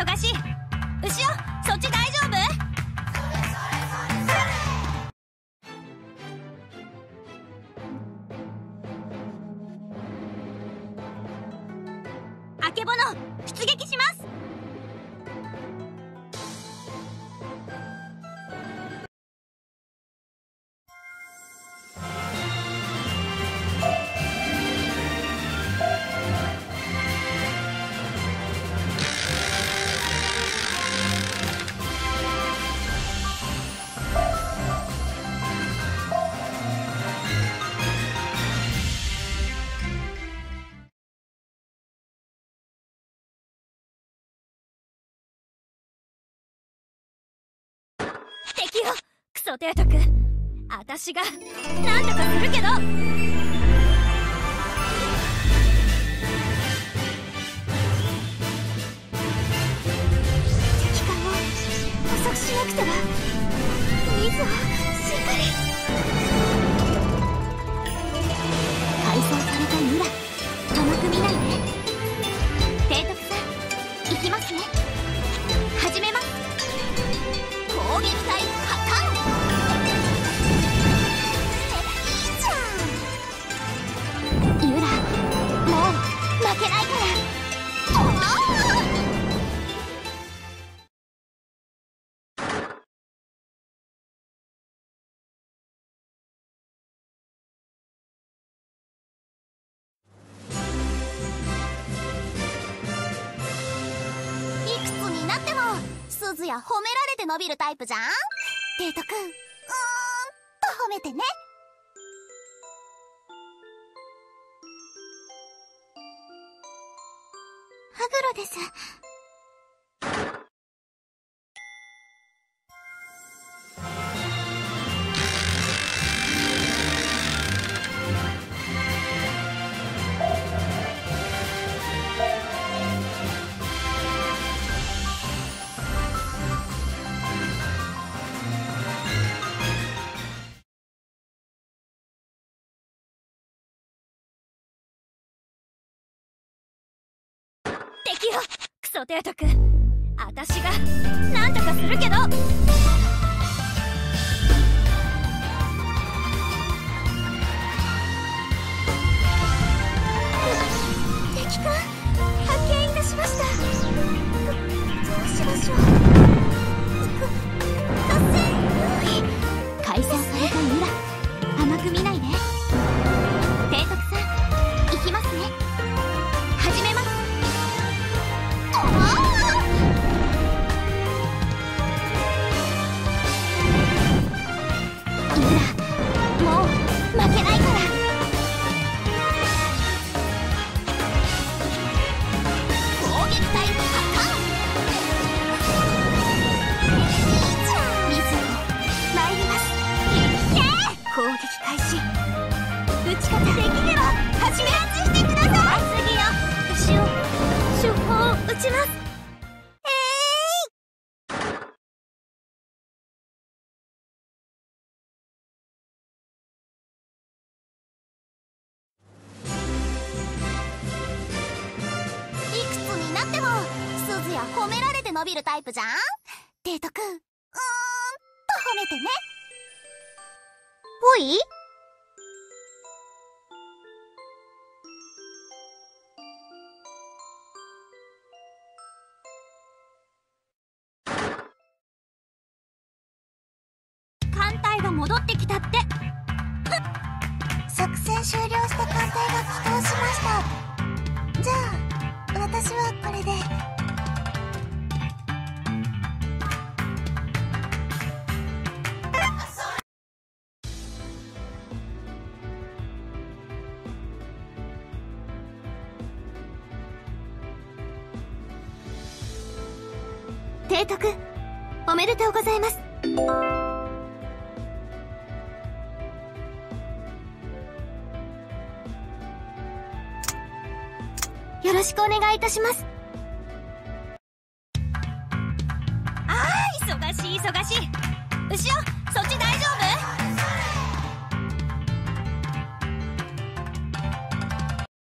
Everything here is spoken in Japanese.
忙しい。牛尾、そっち大丈夫？あけぼの、出撃します。敵よ、クソ提督。あたしがなんとかするけど。敵艦を捕捉しなくては。水をしっかり。改装された村、甘く見ないで。提督さん、行きますね。始めます。攻撃隊破壊。いいじゃん。ユラ、もう負けないから。いくつになっても鈴や褒められて伸びるタイプじゃん。提督、褒めてね。ハグロです。敵よ、クソ提督。あたしがなんとかするけど。敵艦発見いたしました。どうしましょう。達成。改装された村、甘く見ないで。提督さん、行きますね。始めます。もう負けないから。攻撃隊破壊。いいじゃん。水を参ります。攻撃開始。撃ち方できれば始めしてください。次よ、牛を主砲撃ちます。でも鈴や褒められて伸びるタイプじゃん。提督、褒めてね。ほい。艦隊が戻ってきたって。作戦終了した艦隊が帰港しました。じゃあ私はこれで。提督、おめでとうございます。よろしくお願いいたします。忙しい忙しい。牛尾、